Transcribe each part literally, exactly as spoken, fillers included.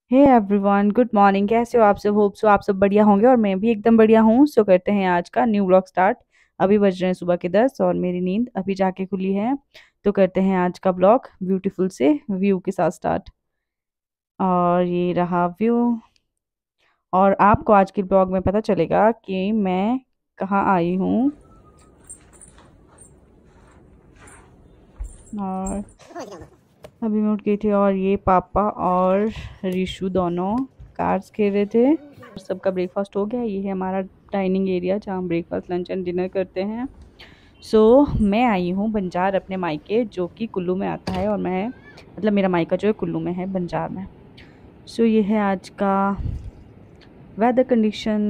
हे everyone, good morning. कैसे हो आप सब? होप सो आप सब बढ़िया होंगे और मैं भी एकदम बढ़िया हूँ। सो करते हैं आज का न्यू ब्लॉग स्टार्ट। अभी बज रहे हैं सुबह के दस और मेरी नींद अभी जाके खुली है। तो करते हैं आज का ब्लॉग ब्यूटीफुल से व्यू के साथ स्टार्ट। और ये रहा व्यू। और आपको आज के ब्लॉग में पता चलेगा कि मैं कहाँ आई हूँ। और अभी मैं उठ गई थी और ये पापा और रीशु दोनों कार्ड्स खेल रहे थे। सबका ब्रेकफास्ट हो गया। ये है हमारा डाइनिंग एरिया जहाँ हम ब्रेकफास्ट लंच एंड डिनर करते हैं। सो so, मैं आई हूँ बंजार अपने मायके जो कि कुल्लू में आता है। और मैं मतलब मेरा मायका जो है कुल्लू में है, बंजार में। सो so, ये है आज का वेदर कंडीशन।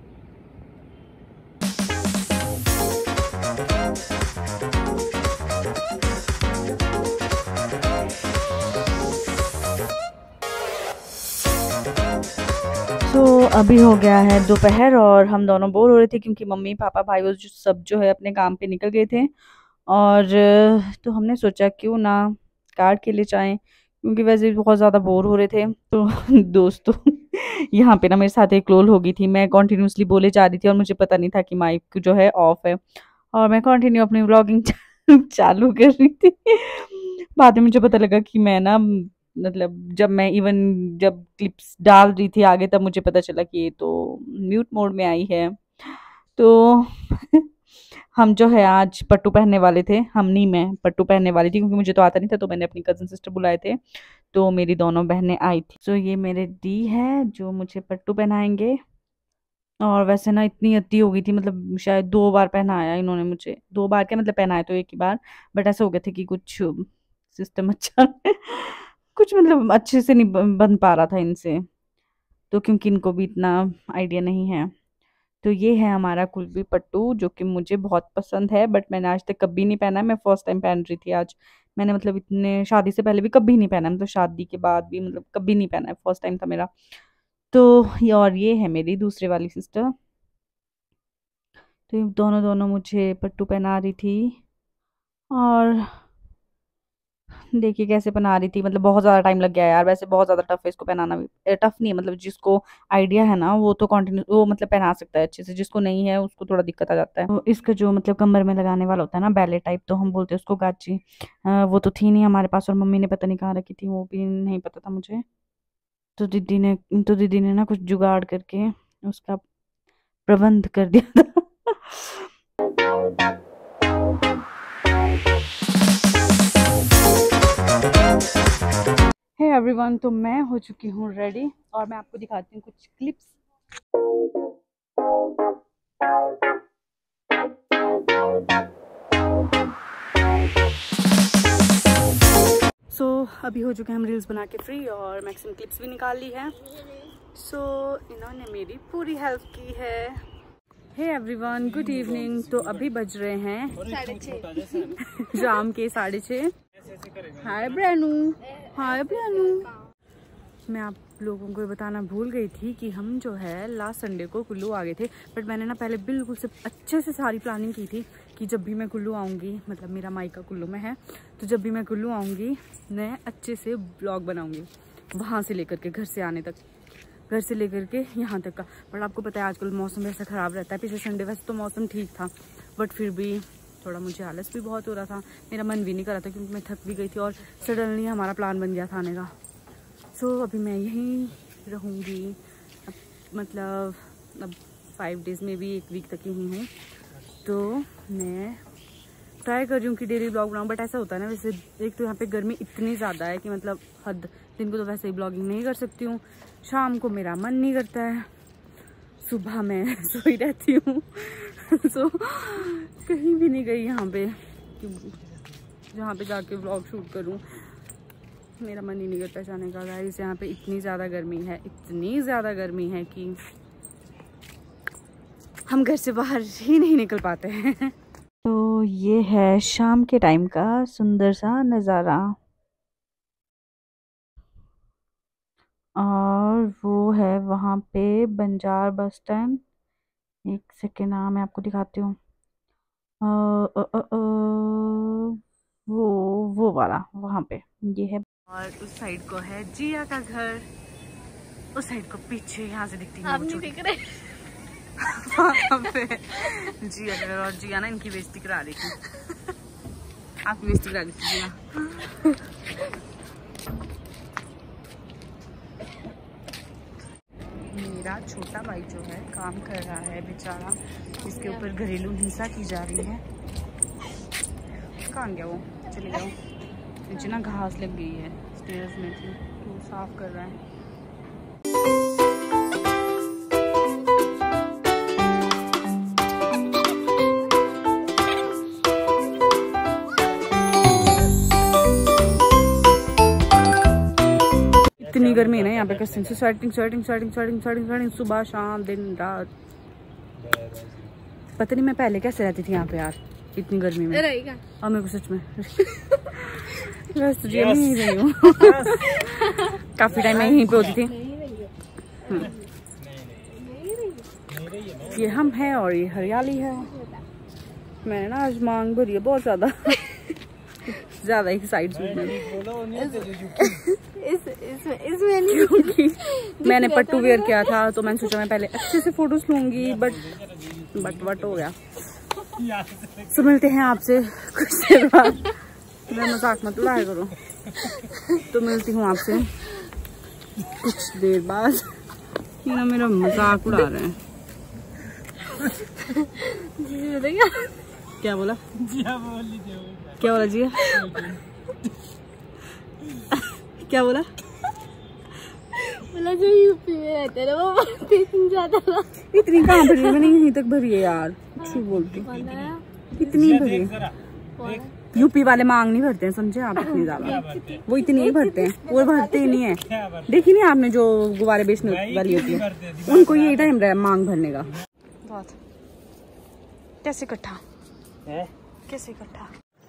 तो अभी हो गया है दोपहर और हम दोनों बोर हो रहे थे क्योंकि मम्मी पापा भाई वो जो सब जो है अपने काम पे निकल गए थे। और तो हमने सोचा क्यों ना कार के लिए जाएं क्योंकि वैसे भी बहुत ज़्यादा बोर हो रहे थे। तो दोस्तों यहाँ पे ना मेरे साथ एक लोल हो गई थी। मैं कॉन्टिन्यूसली बोले जा रही थी और मुझे पता नहीं था कि माइक जो है ऑफ है। और मैं कंटिन्यू अपनी व्लॉगिंग चालू कर रही थी। बाद में मुझे पता लगा कि मैं ना मतलब जब मैं इवन जब क्लिप्स डाल रही थी आगे तब मुझे पता चला कि ये तो म्यूट मोड में आई है। तो हम जो है आज पट्टू पहनने वाले थे। हम नहीं, मैं पट्टू पहनने वाली थी क्योंकि मुझे तो आता नहीं था। तो मैंने अपनी कजन सिस्टर बुलाए थे तो मेरी दोनों बहनें आई थी। तो ये मेरे दी है जो मुझे पट्टू पहनाएंगे। और वैसे ना इतनी अति हो गई थी, मतलब शायद दो बार पहनाया इन्होंने मुझे। दो बार क्या मतलब पहनाया तो एक ही बार। बट ऐसा हो गया था कि कुछ सिस्टम अच्छा कुछ मतलब अच्छे से नहीं बन बन पा रहा था इनसे। तो क्योंकि इनको भी इतना आइडिया नहीं है। तो ये है हमारा कुल्बी पट्टू जो कि मुझे बहुत पसंद है। बट मैंने आज तक कभी नहीं पहना है। मैं फर्स्ट टाइम पहन रही थी आज। मैंने मतलब इतने शादी से पहले भी कभी नहीं पहना है, मतलब शादी के बाद भी मतलब कभी नहीं पहना है, फर्स्ट टाइम था मेरा। तो ये और ये है मेरी दूसरे वाली सिस्टर। तो ये दोनों दोनों मुझे पट्टू पहना रही थी। और देखिए कैसे पहना रही थी, मतलब बहुत ज़्यादा टाइम लग गया यार। वैसे बहुत ज़्यादा टफ है इसको पहनाना भी। टफ नहीं है, मतलब जिसको आइडिया है ना वो तो कंटिन्यू वो मतलब पहना सकता है अच्छे से। जिसको नहीं है उसको थोड़ा दिक्कत आ जाता है। तो इसका जो मतलब कमर में लगाने वाला होता है ना, बैले टाइप, तो हम बोलते हैं उसको गाची। अ, वो तो थी नहीं हमारे पास और मम्मी ने पता नहीं कहाँ रखी थी, वो भी नहीं पता था मुझे। तो दीदी ने तो दीदी ने ना कुछ जुगाड़ करके उसका प्रबंध कर दिया था। हे एवरीवन, तो मैं हो चुकी हूँ रेडी और मैं आपको दिखाती हूँ कुछ क्लिप्स। सो so, अभी हो चुके हैं हम रील्स बना के फ्री और मैक्सिमम क्लिप्स भी निकाल ली है। सो so, इन्होंने मेरी पूरी हेल्प की है। Hey everyone, good evening. तो अभी बज रहे हैं साढ़े छः शाम के साढ़े छः। हाय ब्रानू, हाय ब्रानू। मैं आप लोगों को बताना भूल गई थी कि हम जो है लास्ट संडे को कुल्लू आ गए थे। बट मैंने ना पहले बिल्कुल से अच्छे से सारी प्लानिंग की थी कि जब भी मैं कुल्लू आऊँगी, मतलब मेरा मायका कुल्लू में है, तो जब भी मैं कुल्लू आऊँगी मैं अच्छे से ब्लॉग बनाऊँगी वहाँ से लेकर के घर से आने तक, घर से लेकर के यहाँ तक का। बट आपको पता है आजकल मौसम वैसा ख़राब रहता है। पिछले संडे वैसे तो मौसम ठीक था बट फिर भी थोड़ा मुझे आलस भी बहुत हो रहा था। मेरा मन भी नहीं कर रहा था क्योंकि मैं थक भी गई थी और सडनली हमारा प्लान बन गया था आने का। सो so, अभी मैं यहीं रहूँगी। अब मतलब अब फाइव डेज़ में भी एक वीक तक ही हूँ। तो मैं ट्राई कर रही हूँ कि डेली ब्लॉग बनाऊँ। बट ऐसा होता है ना, वैसे एक तो यहाँ पे गर्मी इतनी ज़्यादा है कि मतलब हद। दिन को तो वैसे ही ब्लॉगिंग नहीं कर सकती हूँ, शाम को मेरा मन नहीं करता है, सुबह मैं सोई रहती हूँ। सो so, कहीं भी नहीं गई यहाँ पे जहाँ पे जाके ब्लॉग शूट करूँ। मेरा मन ही नहीं करता जाने का गाइस। यहाँ पे इतनी ज़्यादा गर्मी है, इतनी ज़्यादा गर्मी है कि हम घर से बाहर ही नहीं निकल पाते हैं। तो ये है शाम के टाइम का सुंदर सा नज़ारा। और वो है वहाँ पे बंजार बस स्टैंड। एक सेकेंड, हाँ मैं आपको दिखाती हूँ। अ, अ, अ, अ, वो वो वाला वहाँ पे ये है। और उस साइड को है जिया का घर। उस साइड को, पीछे यहाँ से दिखती है। आप नहीं दिख रहे। जी अगर और जिया ना इनकी बेइज्जती करा रही थी। आपकी बेइज्जती करा रही थी जिया। मेरा छोटा भाई जो है काम कर रहा है बेचारा, इसके ऊपर घरेलू हिंसा की जा रही है। कहाँ गया वो? चले गया वो। नीचे ना घास लग गई है स्टेयर्स में थी, तो साफ कर रहा है। इतनी गर्मी है ना यहाँ पे, कसम से sweating sweating sweating sweating sweating sweating सुबह शाम दिन रात। पता नहीं मैं पहले कैसे रहती थी यहाँ पे यार इतनी गर्मी में। और मेरे को सच में बस तुझे नहीं रही हूँ। काफी टाइम मैं यहीं पे होती थी। ये हम हैं और ये हरियाली है। मैंने ना आज मांग भरी है बहुत ज्यादा ज्यादा एक साइड सूट में। इस इसमें इसमें नहीं, क्योंकि मैंने पट्टू वेयर किया था तो मैंने सोचा मैं पहले अच्छे से फोटोज लूंगी, बट बट बट हो गया। तो मिलते हैं आपसे कुछ देर बाद। मैं मजाक मत उड़ाया करो। तो मिलती हूँ आपसे कुछ देर बाद। ये ना मेरा मजाक उड़ा रहे हैं। क्या बोला? क्या बोला जी? क्या बोला? बोला जो यूपी में रहते ना वो इतनी ज्यादा इतनी कहाँ भरी है? मैंने यहीं तक भरी है यार, झूठ बोलती। इतनी भरी। यूपी वाले मांग नहीं भरते हैं, समझे आप? इतनी ज्यादा वो इतनी ही भरते हैं, वो भरते ही नहीं है। देखी नहीं आपने जो गुब्बारे बेचने वाली होती है, उनको यही टाइम रहा मांग भरने का। बहुत कैसे इकट्ठा कैसे इकट्ठा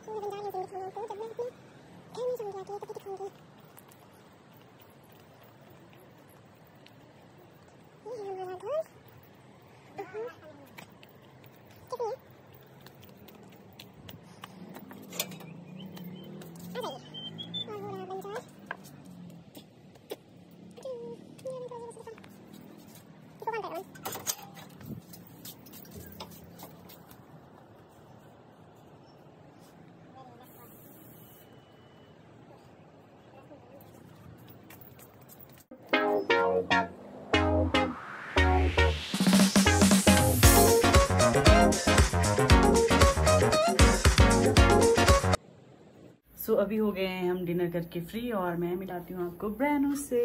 सो so, अभी हो गए हैं हम डिनर करके फ्री और मैं मिलाती हूँ आपको ब्रैनू से।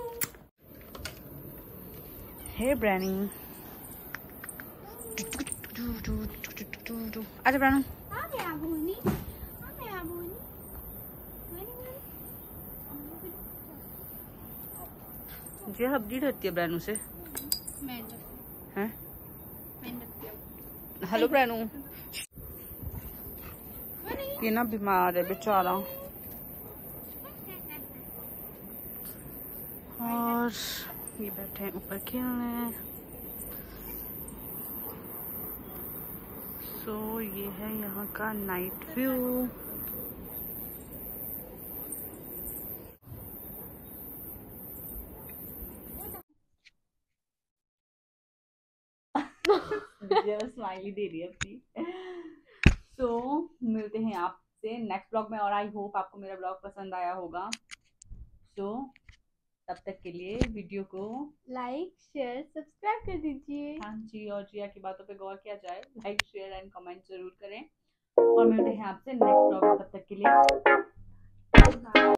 हे ब्रैनी, अच्छा ब्रैनू ये हब्दी रहती है ब्रैनू से हैं? हेलो ब्रैनू, ये ना बीमार है बेचारा और ये बैठे हैं ऊपर खेलने। सो so, ये है यहाँ का नाइट व्यू। स्माइली दे रही है अपनी। सो so, मिलते हैं आपसे नेक्स्ट ब्लॉग में और आई होप आपको मेरा ब्लॉग पसंद आया होगा। सो so, तब तक के लिए वीडियो को लाइक शेयर सब्सक्राइब कर दीजिए। हाँ जी, और जिया की बातों पे गौर किया जाए। लाइक शेयर एंड कमेंट जरूर करें और मिलते हैं आपसे नेक्स्ट ब्लॉग में। तब तक के लिए